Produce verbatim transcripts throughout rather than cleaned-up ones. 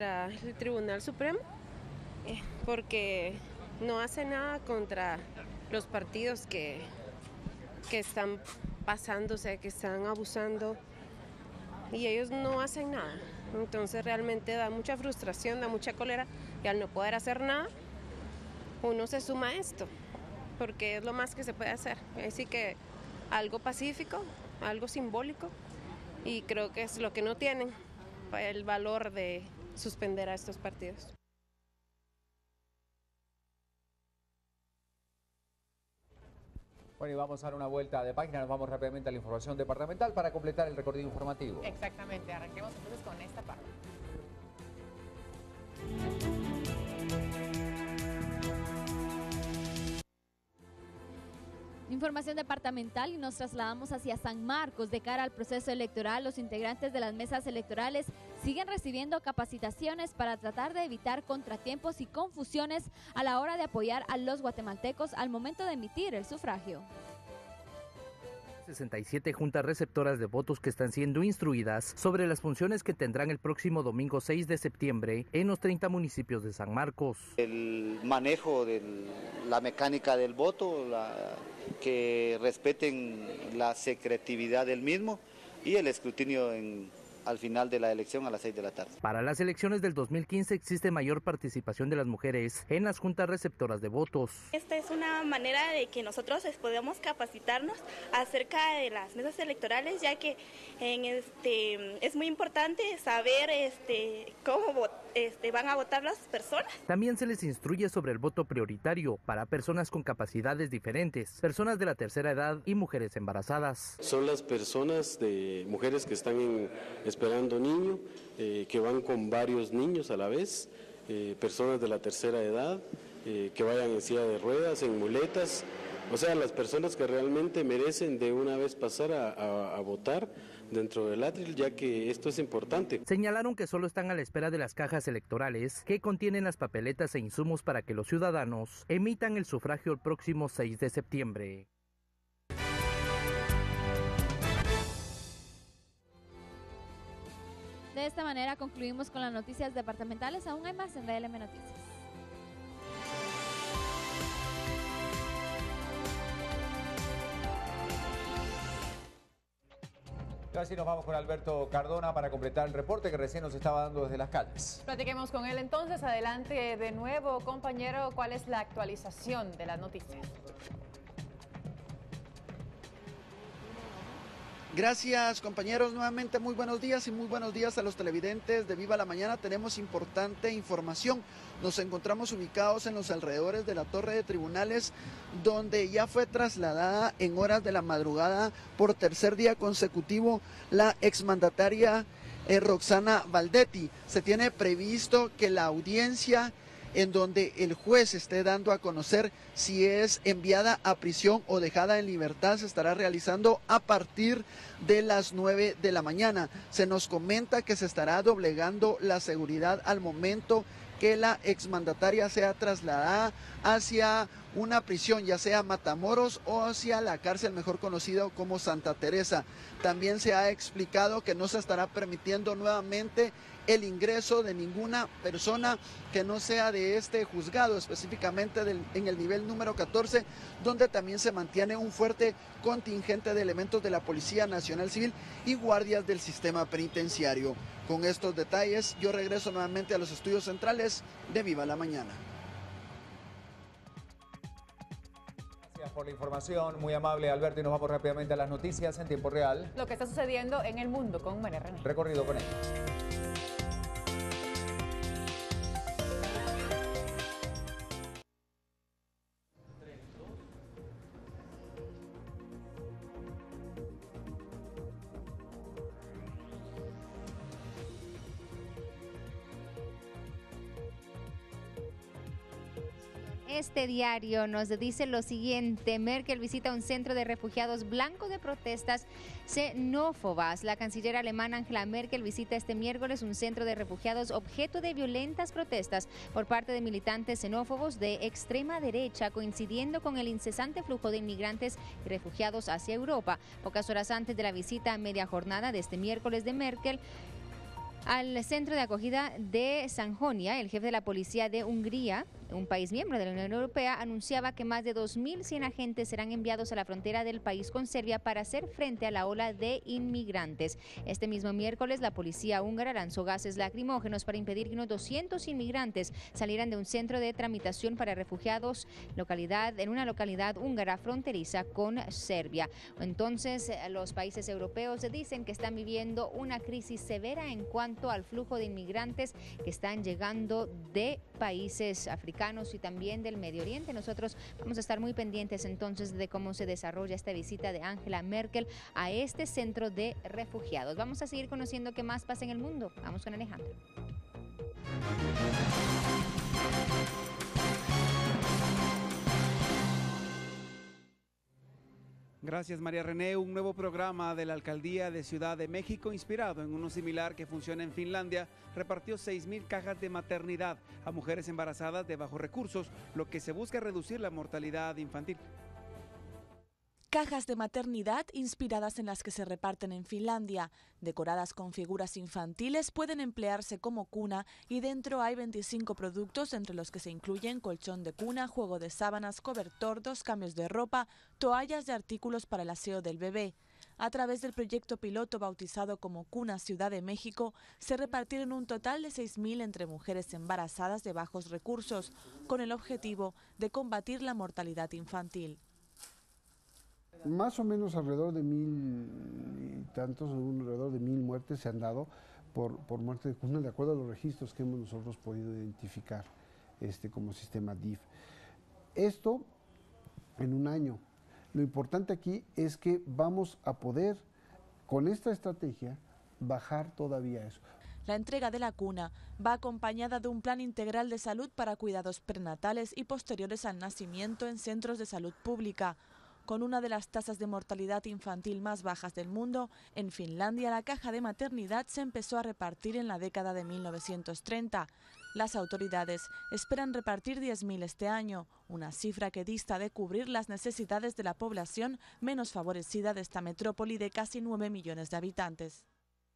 El Tribunal Supremo, eh, porque no hace nada contra los partidos que, que están pasándose, que están abusando, y ellos no hacen nada. Entonces realmente da mucha frustración, da mucha cólera, y al no poder hacer nada, uno se suma a esto, porque es lo más que se puede hacer. Así que algo pacífico, algo simbólico, y creo que es lo que no tienen, el valor de suspender a estos partidos. Bueno, y vamos a dar una vuelta de página, nos vamos rápidamente a la información departamental para completar el recorrido informativo. Exactamente, arranquemos entonces con esta parte. Información departamental y nos trasladamos hacia San Marcos. De cara al proceso electoral, los integrantes de las mesas electorales siguen recibiendo capacitaciones para tratar de evitar contratiempos y confusiones a la hora de apoyar a los guatemaltecos al momento de emitir el sufragio. sesenta y siete juntas receptoras de votos que están siendo instruidas sobre las funciones que tendrán el próximo domingo seis de septiembre en los treinta municipios de San Marcos. El manejo de la mecánica del voto, la, que respeten la secretividad del mismo y el escrutinio en, al final de la elección a las seis de la tarde. Para las elecciones del dos mil quince existe mayor participación de las mujeres en las juntas receptoras de votos. Esta es una manera de que nosotros podamos capacitarnos acerca de las mesas electorales, ya que en este es muy importante saber este cómo este, van a votar las personas. También se les instruye sobre el voto prioritario para personas con capacidades diferentes, personas de la tercera edad y mujeres embarazadas. Son las personas de mujeres que están en, esperando niño, eh, que van con varios niños a la vez, eh, personas de la tercera edad, eh, que vayan en silla de ruedas, en muletas, o sea, las personas que realmente merecen de una vez pasar a, a, a votar dentro del atril, ya que esto es importante. Señalaron que solo están a la espera de las cajas electorales que contienen las papeletas e insumos para que los ciudadanos emitan el sufragio el próximo seis de septiembre. De esta manera concluimos con las noticias departamentales. Aún hay más en D L M Noticias. Y así nos vamos con Alberto Cardona para completar el reporte que recién nos estaba dando desde las calles. Platiquemos con él entonces. Adelante de nuevo, compañero. ¿Cuál es la actualización de las noticias? Gracias, compañeros, nuevamente muy buenos días y muy buenos días a los televidentes de Viva la Mañana. Tenemos importante información. Nos encontramos ubicados en los alrededores de la Torre de Tribunales, donde ya fue trasladada en horas de la madrugada por tercer día consecutivo la exmandataria eh, Roxana Valdetti. Se tiene previsto que la audiencia en donde el juez esté dando a conocer si es enviada a prisión o dejada en libertad se estará realizando a partir de las nueve de la mañana. Se nos comenta que se estará doblegando la seguridad al momento que la exmandataria sea trasladada hacia una prisión, ya sea Matamoros o hacia la cárcel mejor conocido como Santa Teresa. También se ha explicado que no se estará permitiendo nuevamente el ingreso de ninguna persona que no sea de este juzgado, específicamente del, en el nivel número catorce, donde también se mantiene un fuerte contingente de elementos de la Policía Nacional Civil y guardias del sistema penitenciario. Con estos detalles, yo regreso nuevamente a los estudios centrales de Viva la Mañana. Gracias por la información, muy amable Alberto, y nos vamos rápidamente a las noticias en tiempo real. Lo que está sucediendo en el mundo con María René. Recorrido con él. Este diario nos dice lo siguiente: Merkel visita un centro de refugiados blanco de protestas xenófobas. La canciller alemana Angela Merkel visita este miércoles un centro de refugiados objeto de violentas protestas por parte de militantes xenófobos de extrema derecha, coincidiendo con el incesante flujo de inmigrantes y refugiados hacia Europa. Pocas horas antes de la visita a media jornada de este miércoles de Merkel, al centro de acogida de Sanjonia. El jefe de la policía de Hungría, un país miembro de la Unión Europea, anunciaba que más de dos mil cien agentes serán enviados a la frontera del país con Serbia para hacer frente a la ola de inmigrantes. Este mismo miércoles, la policía húngara lanzó gases lacrimógenos para impedir que unos doscientos inmigrantes salieran de un centro de tramitación para refugiados localidad, en una localidad húngara fronteriza con Serbia. Entonces, los países europeos dicen que están viviendo una crisis severa en cuanto al flujo de inmigrantes que están llegando de países africanos y también del Medio Oriente. Nosotros vamos a estar muy pendientes entonces de cómo se desarrolla esta visita de Angela Merkel a este centro de refugiados. Vamos a seguir conociendo qué más pasa en el mundo. Vamos con Alejandro. Gracias, María René. Un nuevo programa de la Alcaldía de Ciudad de México, inspirado en uno similar que funciona en Finlandia, repartió seis mil cajas de maternidad a mujeres embarazadas de bajos recursos, lo que se busca reducir la mortalidad infantil. Cajas de maternidad inspiradas en las que se reparten en Finlandia, decoradas con figuras infantiles, pueden emplearse como cuna y dentro hay veinticinco productos, entre los que se incluyen colchón de cuna, juego de sábanas, cobertor, dos cambios de ropa, toallas y artículos para el aseo del bebé. A través del proyecto piloto bautizado como Cuna Ciudad de México, se repartieron un total de seis mil entre mujeres embarazadas de bajos recursos, con el objetivo de combatir la mortalidad infantil. Más o menos alrededor de mil y tantos, alrededor de mil muertes se han dado por, por muerte de cuna, de acuerdo a los registros que hemos nosotros podido identificar este, como sistema D I F. Esto en un año. Lo importante aquí es que vamos a poder, con esta estrategia, bajar todavía eso. La entrega de la cuna va acompañada de un plan integral de salud para cuidados prenatales y posteriores al nacimiento en centros de salud pública. Con una de las tasas de mortalidad infantil más bajas del mundo, en Finlandia la caja de maternidad se empezó a repartir en la década de mil novecientos treinta. Las autoridades esperan repartir diez mil este año, una cifra que dista de cubrir las necesidades de la población menos favorecida de esta metrópoli de casi nueve millones de habitantes.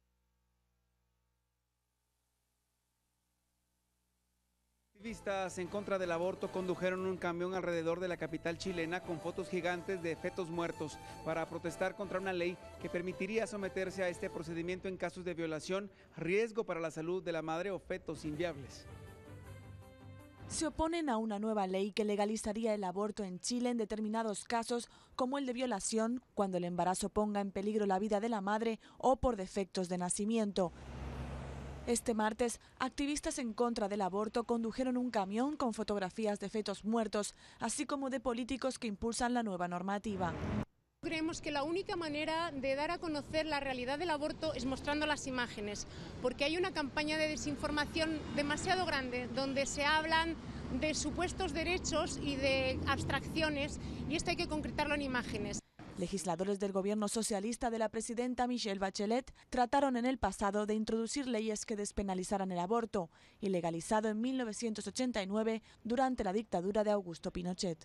Activistas en contra del aborto condujeron un camión alrededor de la capital chilena con fotos gigantes de fetos muertos para protestar contra una ley que permitiría someterse a este procedimiento en casos de violación, riesgo para la salud de la madre o fetos inviables. Se oponen a una nueva ley que legalizaría el aborto en Chile en determinados casos, como el de violación, cuando el embarazo ponga en peligro la vida de la madre o por defectos de nacimiento. Este martes, activistas en contra del aborto condujeron un camión con fotografías de fetos muertos, así como de políticos que impulsan la nueva normativa. Creemos que la única manera de dar a conocer la realidad del aborto es mostrando las imágenes, porque hay una campaña de desinformación demasiado grande, donde se hablan de supuestos derechos y de abstracciones, y esto hay que concretarlo en imágenes. Legisladores del gobierno socialista de la presidenta Michelle Bachelet trataron en el pasado de introducir leyes que despenalizaran el aborto, ilegalizado en mil novecientos ochenta y nueve durante la dictadura de Augusto Pinochet.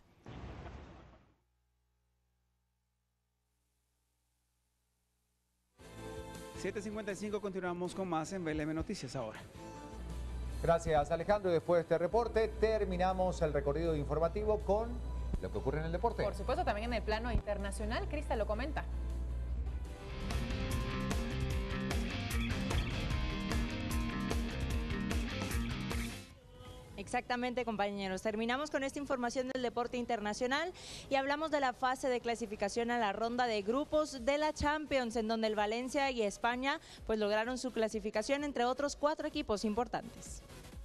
siete cincuenta y cinco, continuamos con más en B L M Noticias ahora. Gracias, Alejandro. Y después de este reporte terminamos el recorrido informativo con lo que ocurre en el deporte. Por supuesto, también en el plano internacional. Crista lo comenta. Exactamente, compañeros. Terminamos con esta información del deporte internacional y hablamos de la fase de clasificación a la ronda de grupos de la Champions, en donde el Valencia y España pues lograron su clasificación, entre otros cuatro equipos importantes.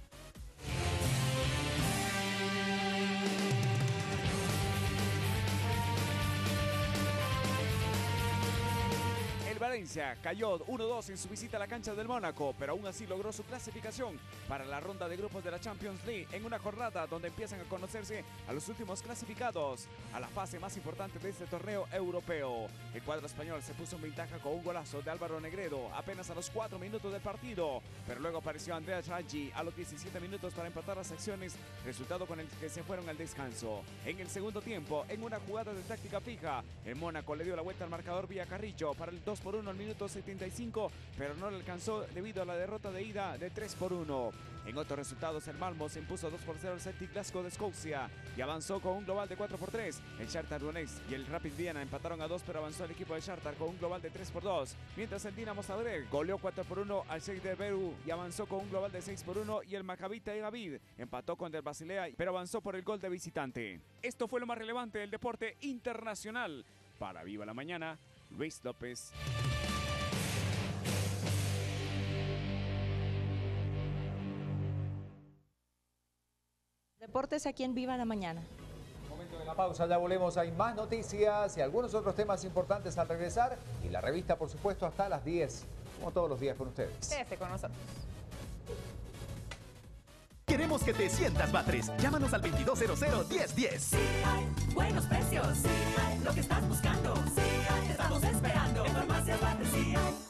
Valencia cayó uno dos en su visita a la cancha del Mónaco, pero aún así logró su clasificación para la ronda de grupos de la Champions League en una jornada donde empiezan a conocerse a los últimos clasificados a la fase más importante de este torneo europeo. El cuadro español se puso en ventaja con un golazo de Álvaro Negredo apenas a los cuatro minutos del partido, pero luego apareció Andrea Raggi a los diecisiete minutos para empatar las acciones, resultado con el que se fueron al descanso. En el segundo tiempo, en una jugada de táctica fija, el Mónaco le dio la vuelta al marcador vía Carrillo para el dos por uno uno al minuto setenta y cinco, pero no le alcanzó debido a la derrota de ida de tres por uno. En otros resultados, el Malmo se impuso dos por cero al Celtic Glasgow de Escocia y avanzó con un global de cuatro por tres. El Shakhtar Donetsk y el Rapid Viena empataron a dos, pero avanzó el equipo de Shakhtar con un global de tres por dos. Mientras el Dinamo Zagreb goleó cuatro por uno al Sheikh de Beru y avanzó con un global de seis por uno. Y el Maccabi Tel Aviv empató con el Basilea, pero avanzó por el gol de visitante. Esto fue lo más relevante del deporte internacional. Para Viva la Mañana, Luis López. Deportes aquí en Viva la Mañana. Momento de la pausa, ya volvemos. Hay más noticias y algunos otros temas importantes al regresar. Y la revista, por supuesto, hasta las diez, como todos los días con ustedes. Quédese con nosotros. Queremos que te sientas Batres. Llámanos al veintidós cero cero, diez diez. Sí hay buenos precios, sí hay lo que estás buscando, sí hay, te estamos esperando. En Farmacias Batres sí hay.